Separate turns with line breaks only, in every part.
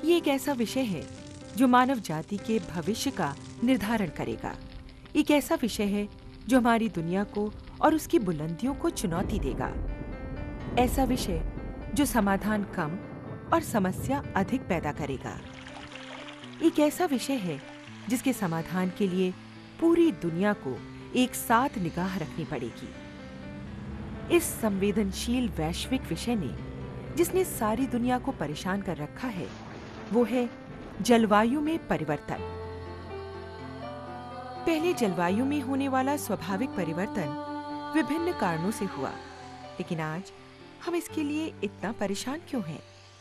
ये एक ऐसा विषय है जो मानव जाति के भविष्य का निर्धारण करेगा। एक ऐसा विषय है जो हमारी दुनिया को और उसकी बुलंदियों को चुनौती देगा। ऐसा विषय जो समाधान कम और समस्या अधिक पैदा करेगा। एक ऐसा विषय है जिसके समाधान के लिए पूरी दुनिया को एक साथ निगाह रखनी पड़ेगी। इस संवेदनशील वैश्विक विषय ने जिसने सारी दुनिया को परेशान कर रखा है, वो है जलवायु में परिवर्तन। पहले जलवायु में होने वाला स्वाभाविक परिवर्तन विभिन्न कारणों से हुआ, लेकिन आज हम इसके लिए इतना परेशान क्यों हैं?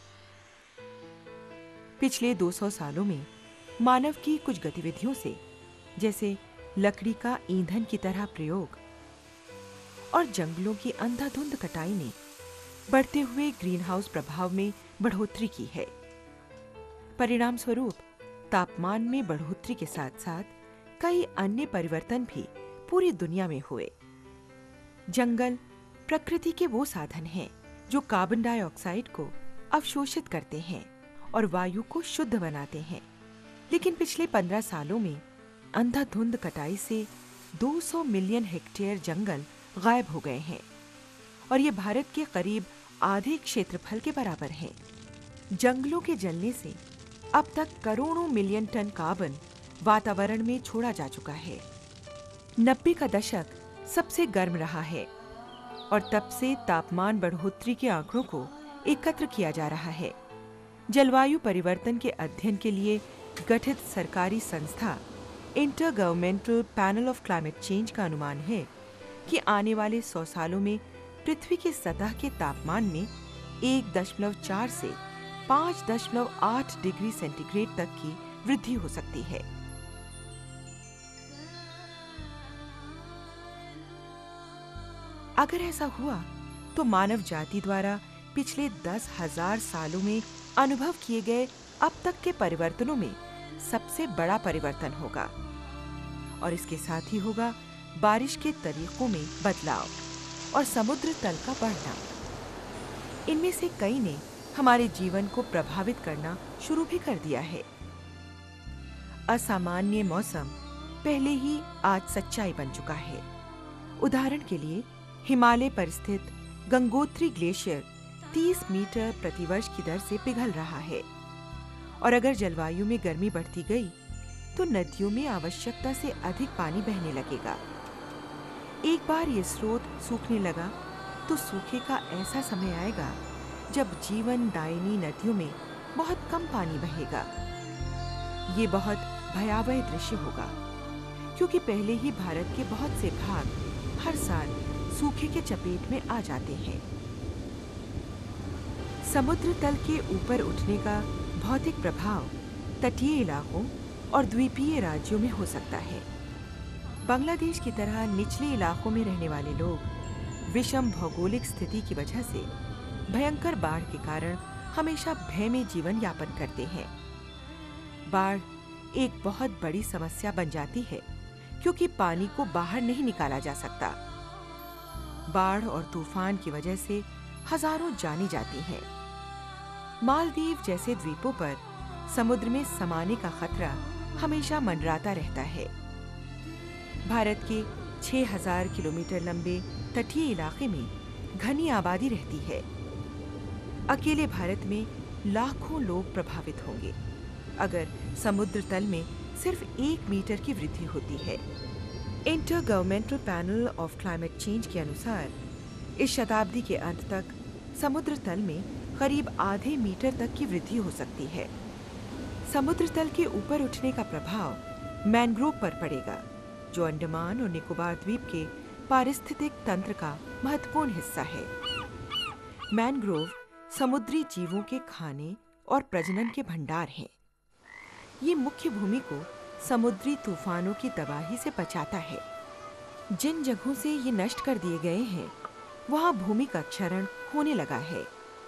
पिछले 200 सालों में मानव की कुछ गतिविधियों से, जैसे लकड़ी का ईंधन की तरह प्रयोग और जंगलों की अंधाधुंध कटाई ने बढ़ते हुए ग्रीनहाउस प्रभाव में बढ़ोतरी की है। परिणाम स्वरूप तापमान में बढ़ोतरी के साथ साथ कई अन्य परिवर्तन भी पूरी दुनिया में हुए। जंगल प्रकृति के वो साधन हैं जो कार्बन डाइऑक्साइड को अवशोषित करते हैं और वायु को शुद्ध बनाते हैं, लेकिन पिछले 15 सालों में अंधाधुंध कटाई से 200 मिलियन हेक्टेयर जंगल गायब हो गए हैं और ये भारत के करीब आधे क्षेत्रफल के बराबर है। जंगलों के जलने से अब तक करोड़ों मिलियन टन कार्बन वातावरण में छोड़ा जा चुका है। 90 का दशक सबसे गर्म रहा है और तब से तापमान बढ़ोतरी के आंकड़ों को एकत्र किया जा रहा है। जलवायु परिवर्तन के अध्ययन के लिए गठित सरकारी संस्था intergovernmental panel of climate change का अनुमान है कि आने वाले 100 सालों में पृथ्वी की सतह के तापमान में 1.4 से 5.8 डिग्री सेंटीग्रेड तक की वृद्धि हो सकती है। अगर ऐसा हुआ तो मानव जाति द्वारा पिछले 10,000 सालों में अनुभव किए गए अब तक के परिवर्तनों में सबसे बड़ा परिवर्तन होगा और इसके साथ ही होगा बारिश के तरीकों में बदलाव और समुद्र तल का बढ़ना। इनमें से कई ने हमारे जीवन को प्रभावित करना शुरू भी कर दिया है। असामान्य मौसम पहले ही आज सच्चाई बन चुका है। उदाहरण के लिए हिमालय पर स्थित गंगोत्री ग्लेशियर 30 मीटर प्रतिवर्ष की दर से पिघल रहा है और अगर जलवायु में गर्मी बढ़ती गई तो नदियों में आवश्यकता से अधिक पानी बहने लगेगा। एक बार ये स्रोत सूखने लगा तो सूखे का ऐसा समय आएगा जब जीवन दायिनी नदियों में बहुत कम पानी बहेगा। ये बहुत भयावह दृश्य होगा क्योंकि पहले ही भारत के बहुत से भाग हर साल सूखे के चपेट में आ जाते हैं। समुद्र तल के ऊपर उठने का भौतिक प्रभाव तटीय इलाकों और द्वीपीय राज्यों में हो सकता है। बांग्लादेश की तरह निचले इलाकों में रहने वाले लोग विषम भौगोलिक स्थिति की वजह से भयंकर बाढ़ के कारण हमेशा भय में जीवन यापन करते हैं। बाढ़ एक बहुत बड़ी समस्या बन जाती है क्योंकि पानी को बाहर नहीं निकाला जा सकता। बाढ़ और तूफान की वजह से हजारों जानें जाती हैं। मालदीव जैसे द्वीपों पर समुद्र में समाने का खतरा हमेशा मंडराता रहता है। भारत के 6,000 किलोमीटर लंबे तटीय इलाके में घनी आबादी रहती है। अकेले भारत में लाखों लोग प्रभावित होंगे अगर समुद्र तल में सिर्फ 1 मीटर की वृद्धि होती है। Intergovernmental panel of climate change के अनुसार इस शताब्दी के अंत तक समुद्र तल में करीब आधे मीटर तक की वृद्धि हो सकती है। समुद्र तल के ऊपर उठने का प्रभाव मैंग्रोव पर पड़ेगा, जो अंडमान और निकोबार द्वीप के पारिस्थितिक तंत्र का महत्वपूर्ण हिस्सा है। मैंग्रोव समुद्री जीवों के खाने और प्रजनन के भंडार हैं। ये मुख्य भूमि को समुद्री तूफानों की तबाही से बचाता है। जिन जगहों से ये नष्ट कर दिए गए हैं, वहां भूमि का क्षरण होने लगा है।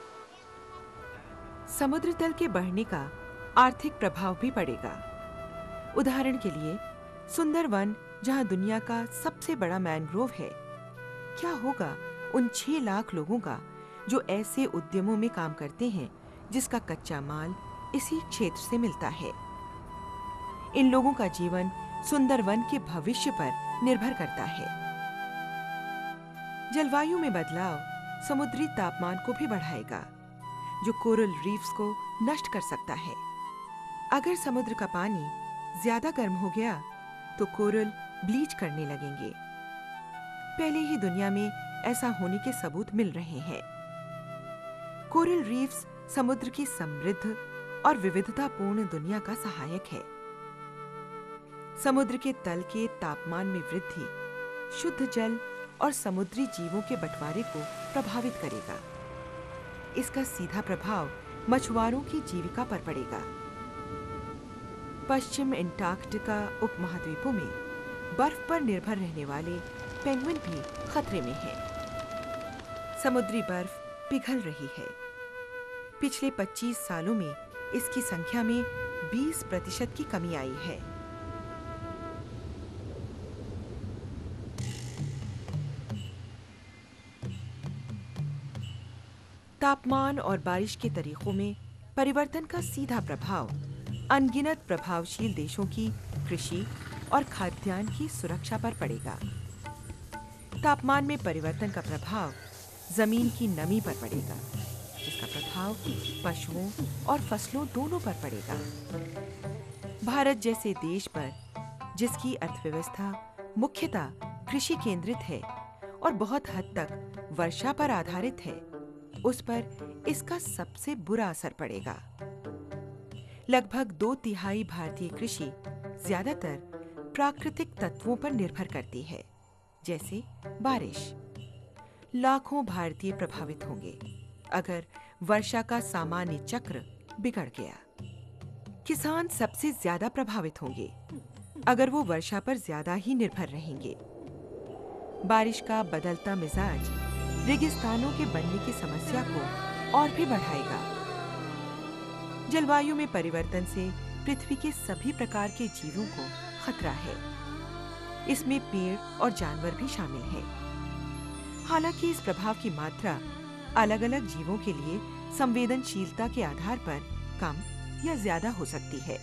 समुद्र तल के बढ़ने का आर्थिक प्रभाव भी पड़ेगा। उदाहरण के लिए सुंदरवन, जहां दुनिया का सबसे बड़ा मैंग्रोव है, क्या होगा उन 6 लाख लोगों का जो ऐसे उद्यमों में काम करते हैं जिसका कच्चा माल इसी क्षेत्र से मिलता है। इन लोगों का जीवन सुंदरवन के भविष्य पर निर्भर करता है। जलवायु में बदलाव समुद्री तापमान को भी बढ़ाएगा, जो कोरल रीफ्स को नष्ट कर सकता है। अगर समुद्र का पानी ज्यादा गर्म हो गया तो कोरल ब्लीच करने लगेंगे। पहले ही दुनिया में ऐसा होने के सबूत मिल रहे हैं। कोरल रीफ्स समुद्र की समृद्ध और विविधतापूर्ण दुनिया का सहायक है। समुद्र के तल के तापमान में वृद्धि शुद्ध जल और समुद्री जीवों के बंटवारे को प्रभावित करेगा। इसका सीधा प्रभाव मछुआरों की जीविका पर पड़ेगा। पश्चिम एंटार्कटिका उपमहाद्वीपों में बर्फ पर निर्भर रहने वाले पेंगुइन भी खतरे में हैं। समुद्री बर्फ पिघल रही है। पिछले 25 सालों में इसकी संख्या में 20% की कमी आई है। तापमान और बारिश के तरीकों में परिवर्तन का सीधा प्रभाव अनगिनत प्रभावशील देशों की कृषि और खाद्यान्न की सुरक्षा पर पड़ेगा। तापमान में परिवर्तन का प्रभाव जमीन की नमी पर पड़ेगा, जिसका प्रभाव पशुओं और फसलों दोनों पर पड़ेगा। भारत जैसे देश पर, जिसकी अर्थव्यवस्था मुख्यतः कृषि केंद्रित है और बहुत हद तक वर्षा पर आधारित है, उस पर इसका सबसे बुरा असर पड़ेगा। लगभग 2/3 भारतीय कृषि ज्यादातर प्राकृतिक तत्वों पर निर्भर करती है, जैसे बारिश। लाखों भारतीय प्रभावित होंगे अगर वर्षा का सामान्य चक्र बिगड़ गया। किसान सबसे ज्यादा प्रभावित होंगे अगर वो वर्षा पर ज्यादा ही निर्भर रहेंगे। बारिश का बदलता मिजाज रेगिस्तानों के बनने की समस्या को और भी बढ़ाएगा। जलवायु में परिवर्तन से पृथ्वी के सभी प्रकार के जीवों को खतरा है। इसमें पेड़ और जानवर भी शामिल हैं। हालांकि इस प्रभाव की मात्रा अलग-अलग जीवों के लिए संवेदनशीलता के आधार पर कम या ज्यादा हो सकती है।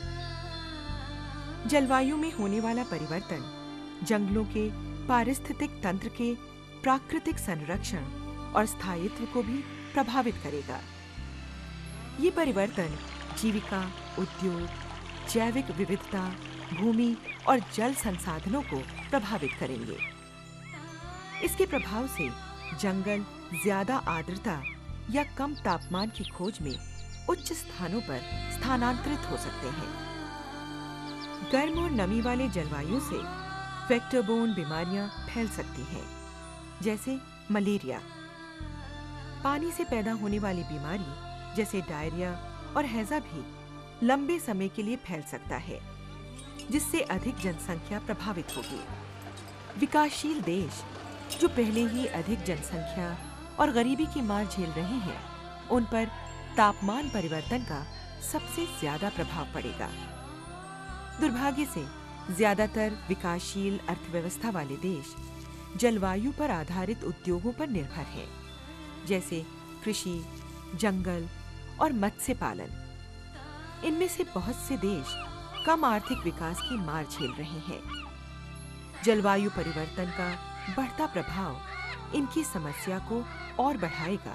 जलवायु में होने वाला परिवर्तन जंगलों के पारिस्थितिक तंत्र के प्राकृतिक संरक्षण और स्थायित्व को भी प्रभावित करेगा। ये परिवर्तन जीविका, उद्योग, जैविक विविधता, भूमि और जल संसाधनों को प्रभावित करेंगे। इसके प्रभाव से जंगल ज्यादा आर्द्रता या कम तापमान की खोज में उच्च स्थानों पर स्थानांतरित हो सकते हैं। गर्म और नमी वाले जलवायु से वेक्टर-बोर्न बीमारियां फैल सकती हैं, जैसे मलेरिया। पानी से पैदा होने वाली बीमारी जैसे डायरिया और हैजा भी लंबे समय के लिए फैल सकता है, जिससे अधिक जनसंख्या प्रभावित होगी। विकासशील देश जो पहले ही अधिक जनसंख्या और गरीबी की मार झेल रहे हैं, उन पर तापमान परिवर्तन का सबसे ज्यादा प्रभाव पड़ेगा। दुर्भाग्य से ज्यादातर विकासशील अर्थव्यवस्था वाले देश जलवायु पर आधारित उद्योगों पर निर्भर हैं, जैसे कृषि, जंगल और मत्स्य पालन। इनमें से बहुत से देश कम आर्थिक विकास की मार झेल रहे हैं। जलवायु परिवर्तन का बढ़ता प्रभाव इनकी समस्या को और बढ़ाएगा।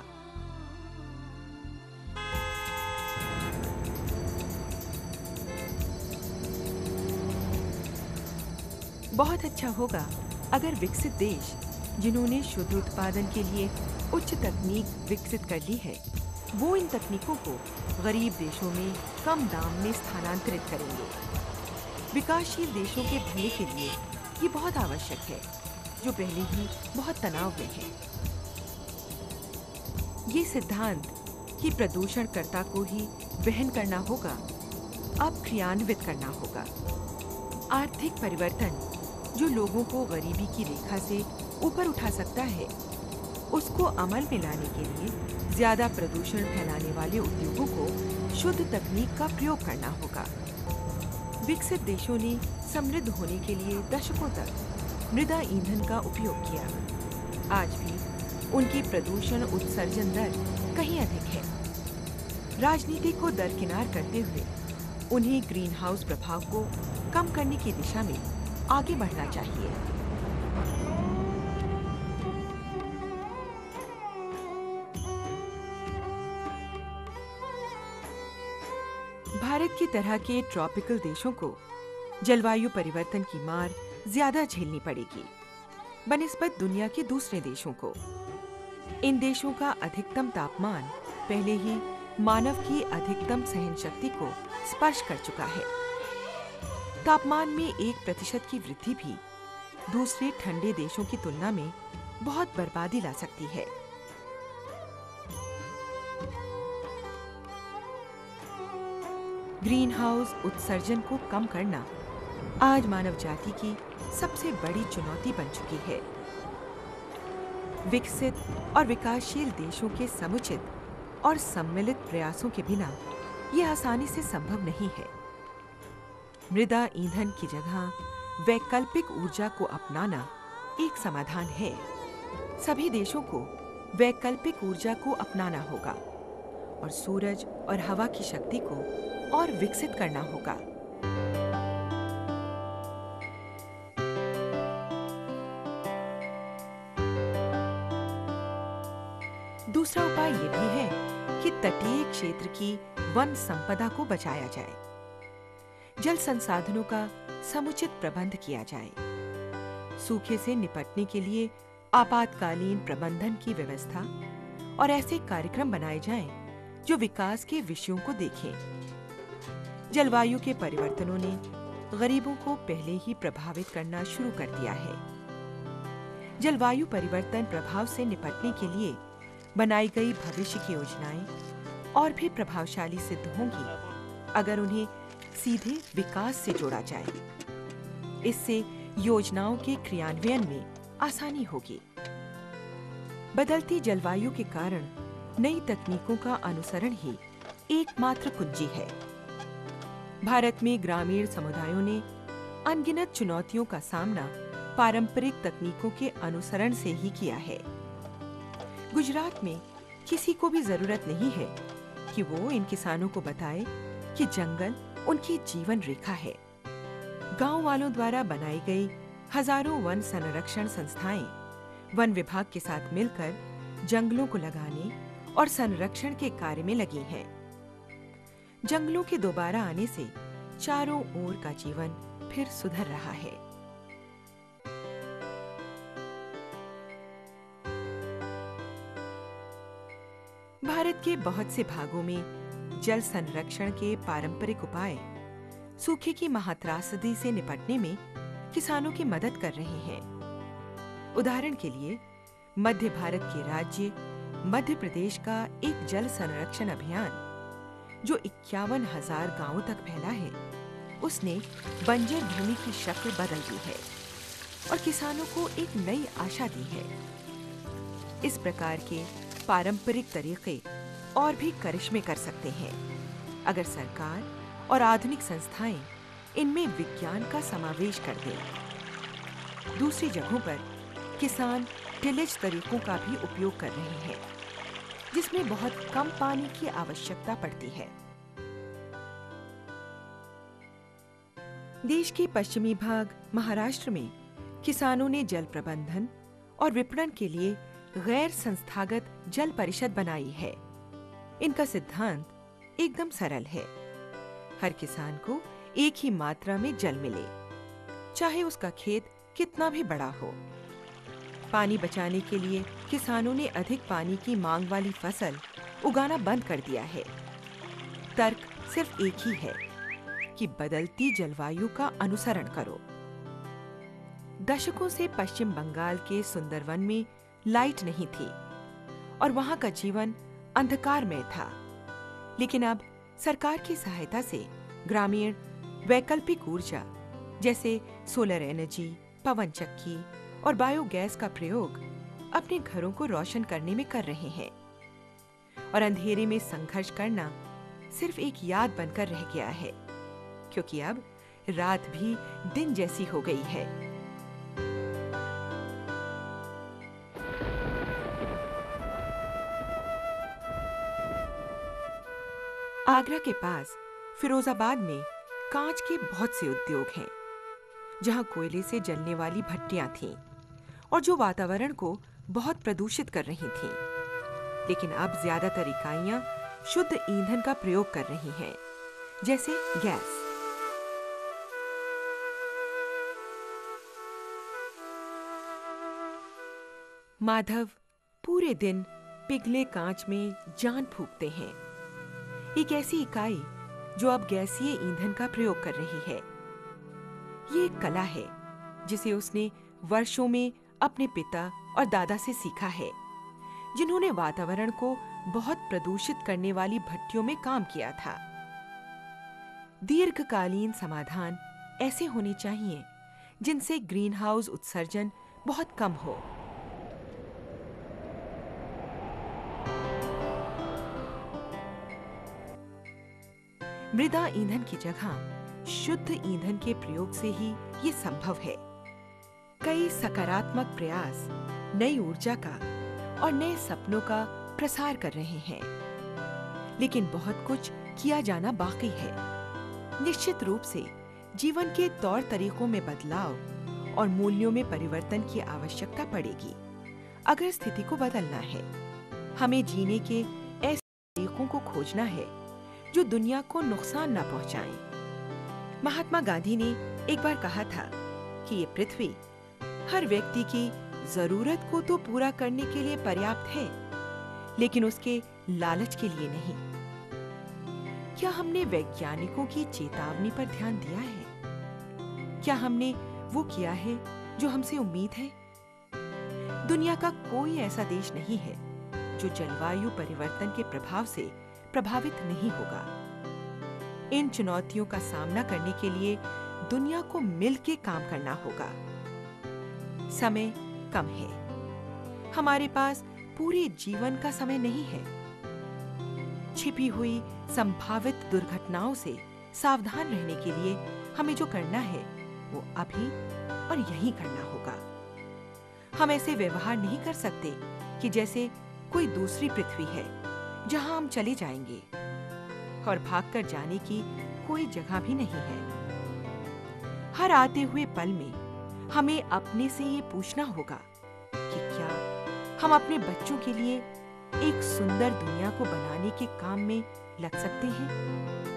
बहुत अच्छा होगा अगर विकसित देश जिन्होंने शुद्ध उत्पादन के लिए उच्च तकनीक विकसित कर ली है, वो इन तकनीकों को गरीब देशों में कम दाम में स्थानांतरित करेंगे। विकासशील देशों के भले के लिए ये बहुत आवश्यक है, जो पहले ही बहुत तनाव में है। ये सिद्धांत कि प्रदूषणकर्ता को ही वहन करना होगा, अब क्रियान्वित करना होगा। आर्थिक परिवर्तन जो लोगों को गरीबी की रेखा से ऊपर उठा सकता है, उसको अमल में लाने के लिए ज्यादा प्रदूषण फैलाने वाले उद्योगों को शुद्ध तकनीक का प्रयोग करना होगा। विकसित देशों ने समृद्ध होने के लिए दशकों तक मृदा ईंधन का उपयोग किया। आज भी उनकी प्रदूषण उत्सर्जन दर कहीं अधिक है। राजनीति को दरकिनार करते हुए उन्हें ग्रीन हाउस प्रभाव को कम करने की दिशा में आगे बढ़ना चाहिए। भारत की तरह के ट्रॉपिकल देशों को जलवायु परिवर्तन की मार ज्यादा झेलनी पड़ेगी बनिस्बत दुनिया के दूसरे देशों को। इन देशों का अधिकतम तापमान पहले ही मानव की अधिकतम सहन शक्ति को स्पर्श कर चुका है। तापमान में 1% की वृद्धि भी दूसरे ठंडे देशों की तुलना में बहुत बर्बादी ला सकती है। ग्रीन हाउस उत्सर्जन को कम करना आज मानव जाति की सबसे बड़ी चुनौती बन चुकी है। विकसित और विकासशील देशों के समुचित और सम्मिलित प्रयासों के बिना यह आसानी से संभव नहीं है। मृदा ईंधन की जगह वैकल्पिक ऊर्जा को अपनाना एक समाधान है। सभी देशों को वैकल्पिक ऊर्जा को अपनाना होगा और सूरज और हवा की शक्ति को और विकसित करना होगा। दूसरा उपाय यह भी है कि तटीय क्षेत्र की वन संपदा को बचाया जाए। जल संसाधनों का समुचित प्रबंध किया जाए। सूखे से निपटने के लिए आपातकालीन प्रबंधन की व्यवस्था और ऐसे कार्यक्रम बनाए जाएं जो विकास के विषयों को देखें। जलवायु के परिवर्तनों ने गरीबों को पहले ही प्रभावित करना शुरू कर दिया है। जलवायु परिवर्तन प्रभाव से निपटने के लिए बनाई गई भविष्य की योजनाएं और भी प्रभावशाली सिद्ध होंगी अगर उन्हें सीधे विकास से जोड़ा जाए। इससे योजनाओं के क्रियान्वयन में आसानी होगी। बदलती जलवायु के कारण नई तकनीकों का अनुसरण ही एकमात्र कुंजी है। भारत में ग्रामीण समुदायों ने अनगिनत चुनौतियों का सामना पारंपरिक तकनीकों के अनुसरण से ही किया है। गुजरात में किसी को भी जरूरत नहीं है कि वो इन किसानों को बताए कि जंगल उनकी जीवन रेखा है। गांव वालों द्वारा बनाई गई हजारों वन संरक्षण संस्थाएं वन विभाग के साथ मिलकर जंगलों को लगाने और संरक्षण के कार्य में लगी हैं। जंगलों के दोबारा आने से चारों ओर का जीवन फिर सुधर रहा है। भारत के बहुत से भागों में जल संरक्षण के पारंपरिक उपाय सूखे की महात्रासदी से निपटने में किसानों की मदद कर रहे हैं। उदाहरण के लिए मध्य भारत के राज्य मध्य प्रदेश का एक जल संरक्षण अभियान जो 51,000 गांवों तक फैला है, उसने बंजर भूमि की शक्ल बदल दी है और किसानों को एक नई आशा दी है। इस प्रकार के पारंपरिक तरीके और भी करिश्मे कर सकते हैं अगर सरकार और आधुनिक संस्थाएं इनमें विज्ञान का समावेश कर दें। दूसरी जगहों पर किसान टिलेज तरीकों का भी उपयोग कर रहे हैं, जिसमें बहुत कम पानी की आवश्यकता पड़ती है। देश के पश्चिमी भाग महाराष्ट्र में किसानों ने जल प्रबंधन और विपणन के लिए गैर संस्थागत जल परिषद बनाई है। इनका सिद्धांत एकदम सरल है। हर किसान को एक ही मात्रा में जल मिले, चाहे उसका खेत कितना भी बड़ा हो। पानी बचाने के लिए किसानों ने अधिक पानी की मांग वाली फसल उगाना बंद कर दिया है। तर्क सिर्फ एक ही है कि बदलती जलवायु का अनुसरण करो। दशकों से पश्चिम बंगाल के सुंदरवन में लाइट नहीं थी और वहां का जीवन अंधकारमय था, लेकिन अब सरकार की सहायता से ग्रामीण वैकल्पिक ऊर्जा जैसे सोलर एनर्जी, पवन चक्की और बायोगैस का प्रयोग अपने घरों को रोशन करने में कर रहे हैं और अंधेरे में संघर्ष करना सिर्फ एक याद बनकर रह गया है, क्योंकि अब रात भी दिन जैसी हो गई है। आगरा के पास फिरोजाबाद में कांच के बहुत से उद्योग हैं, जहां कोयले से जलने वाली भट्टियां थीं और जो वातावरण को बहुत प्रदूषित कर रही थीं। लेकिन अब ज्यादातर इकाइयां शुद्ध ईंधन का प्रयोग कर रही हैं, जैसे गैस। माधव पूरे दिन पिघले कांच में जान फूंकते हैं। एक ऐसी इकाई जो अब गैसीय ईंधन का प्रयोग कर रही है। ये एक कला है जिसे उसने वर्षों में अपने पिता और दादा से सीखा है, जिन्होंने वातावरण को बहुत प्रदूषित करने वाली भट्टियों में काम किया था। दीर्घकालीन समाधान ऐसे होने चाहिए जिनसे ग्रीन हाउस उत्सर्जन बहुत कम हो। मृदा ईंधन की जगह शुद्ध ईंधन के प्रयोग से ही ये संभव है। कई सकारात्मक प्रयास नई ऊर्जा का और नए सपनों का प्रसार कर रहे हैं, लेकिन बहुत कुछ किया जाना बाकी है। निश्चित रूप से जीवन के तौर तरीकों में बदलाव और मूल्यों में परिवर्तन की आवश्यकता पड़ेगी अगर स्थिति को बदलना है। हमें जीने के ऐसे तरीकों को खोजना है जो दुनिया को नुकसान न पहुंचाएं। महात्मा गांधी ने एक बार कहा था कि ये पृथ्वी हर व्यक्ति की जरूरत को तो पूरा करने के लिए पर्याप्त है, लेकिन उसके लालच के लिए नहीं। क्या हमने वैज्ञानिकों की चेतावनी पर ध्यान दिया है? क्या हमने वो किया है जो हमसे उम्मीद है? दुनिया का कोई ऐसा देश नहीं है जो जलवायु परिवर्तन के प्रभाव से प्रभावित नहीं होगा। इन चुनौतियों का सामना करने के लिए दुनिया को मिलकर काम करना होगा। समय कम है। हमारे पास पूरे जीवन का समय नहीं है। छिपी हुई संभावित दुर्घटनाओं से सावधान रहने के लिए हमें जो करना है वो अभी और यहीं करना होगा। हम ऐसे व्यवहार नहीं कर सकते कि जैसे कोई दूसरी पृथ्वी है जहां हम चले जाएंगे और भागकर जाने की कोई जगह भी नहीं है। हर आते हुए पल में हमें अपने से ये पूछना होगा कि क्या हम अपने बच्चों के लिए एक सुंदर दुनिया को बनाने के काम में लग सकते हैं?